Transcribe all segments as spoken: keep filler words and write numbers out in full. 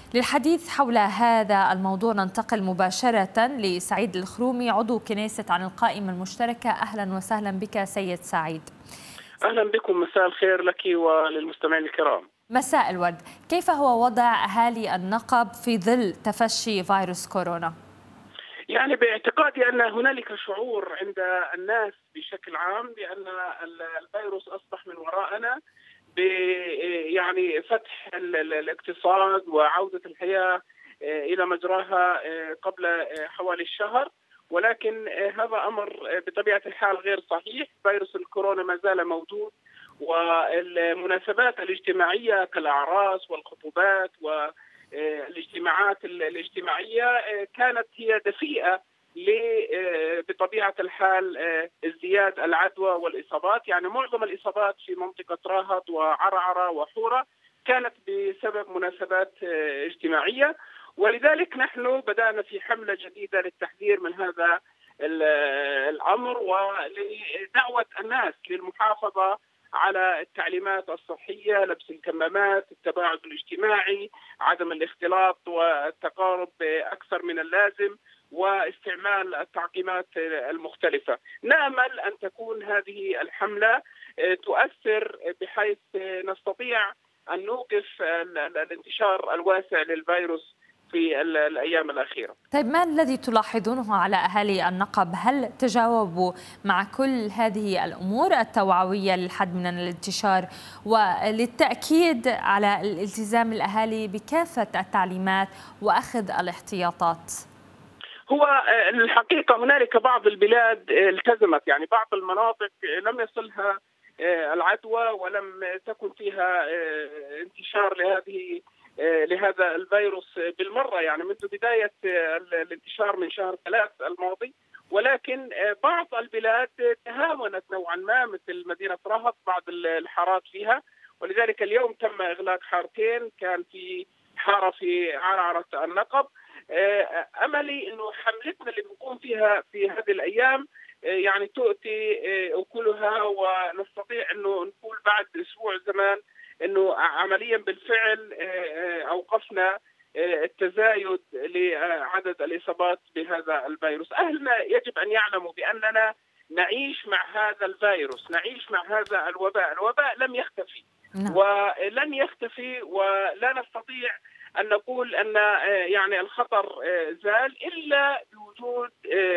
للحديث حول هذا الموضوع ننتقل مباشرة لسعيد الخرومي عضو كنيسة عن القائمة المشتركة. أهلا وسهلا بك سيد سعيد. أهلا بكم، مساء الخير لك وللمستمعين الكرام. مساء الورد. كيف هو وضع أهالي النقب في ظل تفشي فيروس كورونا؟ يعني باعتقادي أن هنالك شعور عند الناس بشكل عام بأن الفيروس أصبح من وراءنا، يعني فتح الاقتصاد وعودة الحياة إلى مجراها قبل حوالي الشهر، ولكن هذا أمر بطبيعة الحال غير صحيح. فيروس الكورونا ما زال موجود، والمناسبات الاجتماعية كالأعراس والخطوبات والاجتماعات الاجتماعية كانت هي دفيئة بطبيعة الحال ازدياد العدوى والإصابات. يعني معظم الإصابات في منطقة راهط وعرعرة وحورة كانت بسبب مناسبات اجتماعية، ولذلك نحن بدأنا في حملة جديدة للتحذير من هذا الأمر ولدعوة الناس للمحافظة على التعليمات الصحية، لبس الكمامات، التباعد الاجتماعي، عدم الاختلاط والتقارب أكثر من اللازم، واستعمال التعقيمات المختلفة. نأمل أن تكون هذه الحملة تؤثر بحيث نستطيع أن نوقف الانتشار الواسع للفيروس في الأيام الأخيرة. طيب، ما الذي تلاحظونه على أهالي النقب؟ هل تجاوبوا مع كل هذه الأمور التوعوية للحد من الانتشار وللتأكيد على الالتزام الأهالي بكافة التعليمات وأخذ الاحتياطات؟ هو الحقيقة هنالك بعض البلاد التزمت، يعني بعض المناطق لم يصلها العدوى ولم تكن فيها انتشار لهذه لهذا الفيروس بالمرة، يعني منذ بداية الانتشار من شهر ثلاث الماضي. ولكن بعض البلاد تهاونت نوعا ما، مثل مدينة رهط بعض الحارات فيها، ولذلك اليوم تم إغلاق حارتين، كان في حارة في عرعرة النقب. أملي أنه حملتنا اللي بنقوم فيها في هذه الأيام يعني تؤتي أكلها، ونستطيع أنه نقول بعد أسبوع زمان أنه عمليا بالفعل أوقفنا التزايد لعدد الإصابات بهذا الفيروس. أهلنا يجب أن يعلموا بأننا نعيش مع هذا الفيروس، نعيش مع هذا الوباء. الوباء لم يختفي ولن يختفي، ولا نستطيع أن نقول أن يعني الخطر زال إلا بوجود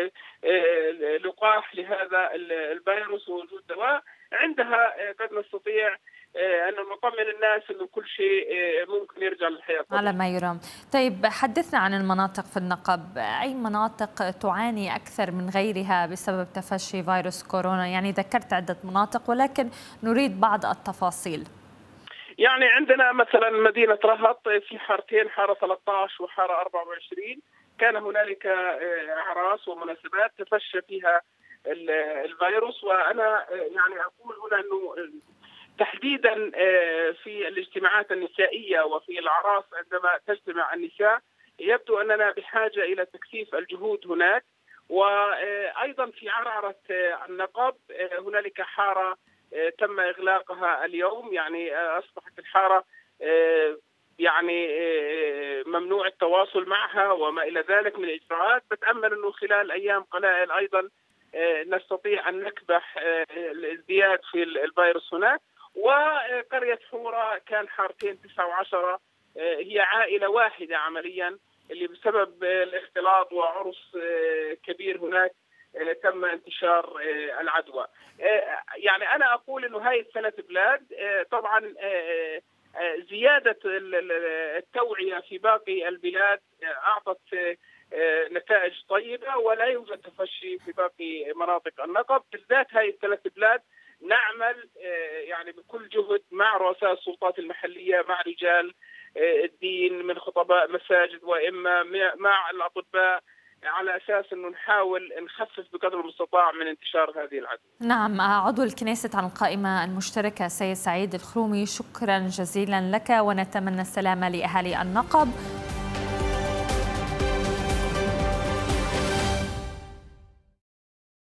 لقاح لهذا الفيروس ووجود دواء. عندها قد نستطيع أن نطمن الناس أن كل شيء ممكن يرجع للحياة على ما يرام. طيب، حدثنا عن المناطق في النقب. أي مناطق تعاني أكثر من غيرها بسبب تفشي فيروس كورونا؟ يعني ذكرت عدة مناطق ولكن نريد بعض التفاصيل. يعني عندنا مثلا مدينة رهط في حارتين، حارة ثلاثة عشر وحارة أربعة وعشرين، كان هنالك أعراس ومناسبات تفشى فيها الفيروس. وأنا يعني أقول هنا أنه تحديدا في الاجتماعات النسائية وفي الأعراس عندما تجتمع النساء يبدو أننا بحاجة إلى تكثيف الجهود هناك. وأيضا في عرعرة النقب هنالك حارة تم إغلاقها اليوم، يعني أصبحت الحارة يعني ممنوع التواصل معها وما إلى ذلك من الإجراءات. بتأمل أنه خلال أيام قلائل أيضا نستطيع أن نكبح الازدياد في الفيروس هناك. وقرية حورة كان حارتين تسعة وعشرة، هي عائلة واحدة عمليا، اللي بسبب الاختلاط وعرس كبير هناك تم انتشار العدوى. يعني أنا أقول أنه هاي الثلاث بلاد طبعا زيادة التوعية في باقي البلاد أعطت نتائج طيبة، ولا يوجد تفشي في باقي مناطق النقب. بالذات هاي الثلاث بلاد نعمل يعني بكل جهد مع رؤساء السلطات المحلية، مع رجال الدين من خطباء مساجد وإما مع الأطباء، على أساس أنه نحاول نخفف بقدر المستطاع من انتشار هذه العدوى. نعم، عضو الكنيسة عن القائمة المشتركة سيد سعيد الخرومي، شكرا جزيلا لك، ونتمنى السلامة لأهالي النقب.